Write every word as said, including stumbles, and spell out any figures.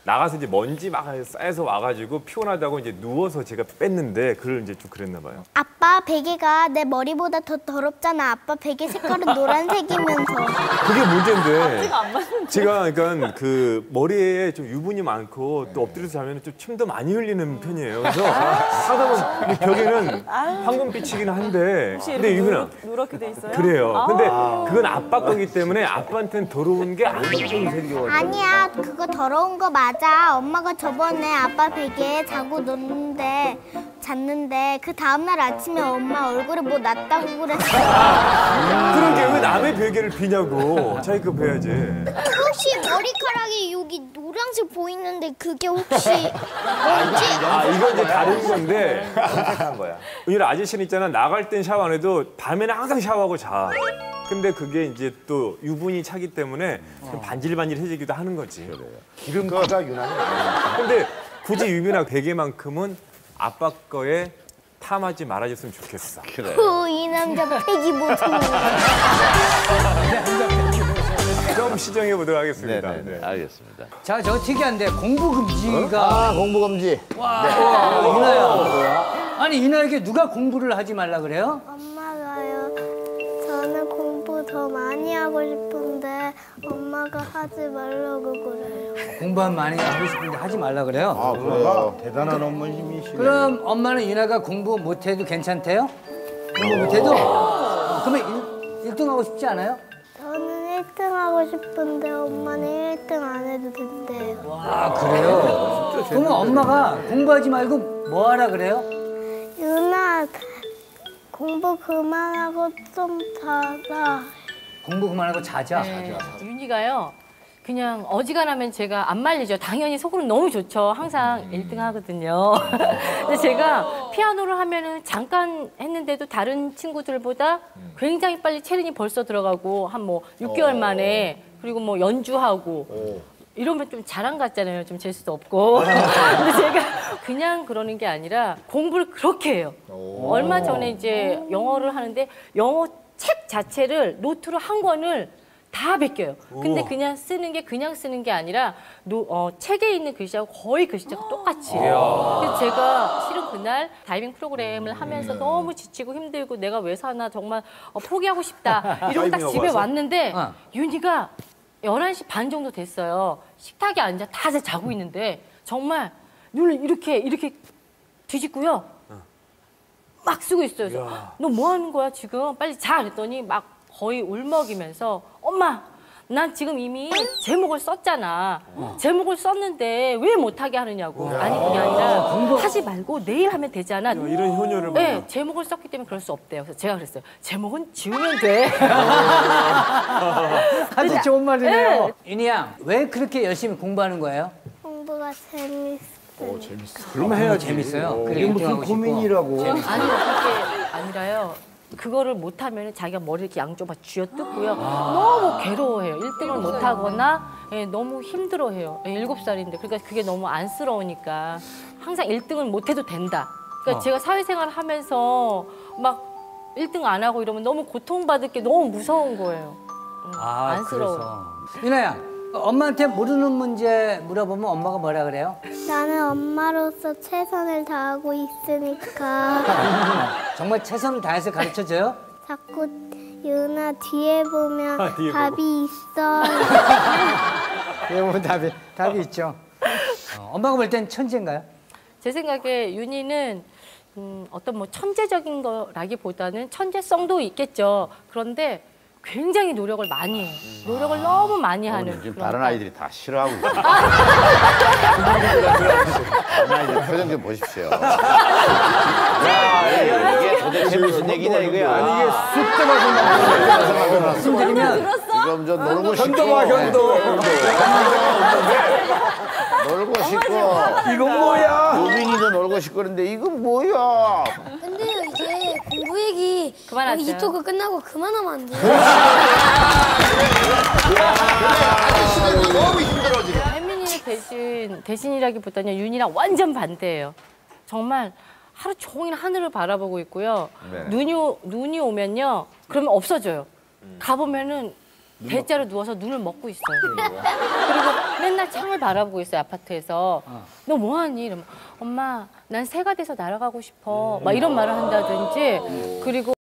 나가서 이제 먼지 막 쌓여서 와가지고 피곤하다고 이제 누워서 제가 뺐는데 그걸 이제 좀 그랬나 봐요. 아빠 베개가 내 머리보다 더 더럽잖아. 아빠 베개 색깔은 노란색이면서. 그게 문제인데. 제가 그러니까 그 머리에 좀 유분이 많고 또 엎드려서 자면 좀 침도 많이 흘리는 편이에요. 그래서 하다 보면 벽에는 황금빛이긴 한데. 근데 유빈아. 누렇게 돼 있어요? 그래요. 근데 그건 아빠 거기 때문에 아빠한테는 더러운 게 아니죠. 아니야, 그거 더러운 거 맞아. 엄마가 저번에 아빠 베개에 자고 눕는데 잤는데 그 다음날 아침에 엄마 얼굴에 뭐 났다고 그랬어. 그러게 왜 남의 베개를 비냐고. 자기 거 베야지. 혹시 머리카락이 여기 노란색 보이는데 그게 혹시 뭔지? 아, 이건 이제 다른 건데. 검색한 거야. 은율아, 아저씨는 있잖아. 나갈 땐 샤워 안 해도 밤에는 항상 샤워하고 자. 근데 그게 이제 또 유분이 차기 때문에 좀 반질반질해지기도 하는 거지. 기름기가 유난히. 근데 굳이 유빈아 베개만큼은 아빠 거에 탐하지 말아줬으면 좋겠어. 그래. 후, 이 남자 패기 못하는 좀 시정해 보도록 하겠습니다. 네네. 네. 알겠습니다. 자, 저 특이한데 공부 금지가. 아, 공부 금지. 와, 와, 이나야. 아니 이나에게 누가 공부를 하지 말라 그래요? 엄마가요. 저는 공부 더 많이 하고 싶은데 엄마가 하지 말라고 그래요. 공부만 많이 하고 싶은데 하지 말라 그래요? 아, 그래요? 대단한 어머님이시네. 그럼 엄마는 이나가 공부 못해도 괜찮대요? 공부 못해도? 어, 그러면 일 등 하고 싶지 않아요? 저는 일 등 하고 싶은데 엄마는 일 등 안 해도 된대요. 아, 그래요? 그러면 엄마가 공부하지 말고 뭐 하라 그래요? 유나, 공부 그만하고 좀 자자. 공부 그만하고 자자. 네. 윤희가요. 그냥 어지간하면 제가 안 말리죠. 당연히 속으로 너무 좋죠. 항상 일 등 하거든요. 근데 제가 피아노를 하면은 잠깐 했는데도 다른 친구들보다 굉장히 빨리 체린이 벌써 들어가고 한 뭐 육 개월 만에 그리고 뭐 연주하고 이러면 좀 자랑 같잖아요. 좀 재수도 없고. 근데 제가 그냥 그러는 게 아니라 공부를 그렇게 해요. 얼마 전에 이제 영어를 하는데 영어 책 자체를 노트로 한 권을 다 베껴요. 근데 우와. 그냥 쓰는 게 그냥 쓰는 게 아니라 노, 어, 책에 있는 글씨하고 거의 글씨가 똑같이 해요. 그래서 제가 실은 그날 다이빙 프로그램을 하면서 너무 지치고 힘들고 내가 왜 사나 정말 어, 포기하고 싶다. 이러고 딱 집에 와서? 왔는데 어. 윤희가 열한 시 반 정도 됐어요. 식탁에 앉아 다 자고 있는데 정말 눈을 이렇게 이렇게 뒤집고요. 막 쓰고 있어요. 그래서 너 뭐 하는 거야 지금? 빨리 자 그랬더니 막 거의 울먹이면서 엄마 난 지금 이미 제목을 썼잖아. 제목을 썼는데 왜 못하게 하느냐고. 아니 그게 아니라 하지 말고 내일 하면 되잖아. 이런 효녀를 네, 만나. 제목을 썼기 때문에 그럴 수 없대요. 그래서 제가 그랬어요. 제목은 지우면 돼. 아주 좋은 말이네요. 네. 윤희 양, 왜 그렇게 열심히 공부하는 거예요? 공부가 재밌어. 그러면 해야지. 재밌어요. 그래, 이게 무슨 일등하고 싶고. 고민이라고. 아니 그게 아니라요. 그거를 못하면 자기가 머리 이렇게 양쪽 막 쥐어뜯고요. 너무 괴로워해요. 일 등을 못하거나 예, 너무 힘들어해요. 예, 일곱 살인데 그러니까 그게 너무 안쓰러우니까 항상 일 등을 못해도 된다. 그러니까 어. 제가 사회생활을 하면서 막 일 등 안 하고 이러면 너무 고통받을 게 너무 무서운 거예요. 음, 아, 안쓰러워요. 그래서. 윤아야, 엄마한테 모르는 문제 물어보면 엄마가 뭐라 그래요? 나는 엄마로서 최선을 다하고 있으니까 정말 최선을 다해서 가르쳐줘요? 자꾸 유나 뒤에 보면 아, 뒤에 답이 있어. 예, 뭐 답이, 답이 있죠. 어, 엄마가 볼 땐 천재인가요? 제 생각에 윤희는 음, 어떤 뭐 천재적인 거라기보다는 천재성도 있겠죠. 그런데 굉장히 노력을 많이 해요. 노력을 너무 많이 하는. 지금 그런 다른 딸. 아이들이 다 싫어하고 있어요. 다른 아이들 표정 좀 보십시오. 야, 이게 도대체 무슨 얘기냐 이거야. 아니 이게 말씀드리면 지금 저 놀고 싶고. 현도와 현도. 놀고 싶고. 이건 뭐야? 유빈이도 놀고 싶고 그런데 이건 뭐야? 근데요 이제 공부 얘기 그만하자. 이 토크 끝나고 그만하면 안 돼요? 너무 힘들어 지금. 혜민이는 대신, 대신이라기보다는 윤이랑 완전 반대예요. 정말 하루 종일 하늘을 바라보고 있고요. 네. 눈이, 오- 눈이 오면요. 그러면 없어져요. 가보면은 대자로 누워서 눈을 먹고 있어요. 그리고 맨날 창을 바라보고 있어요, 아파트에서. 너 뭐하니? 이러면 엄마, 난 새가 돼서 날아가고 싶어. 막 이런 말을 한다든지. 그리고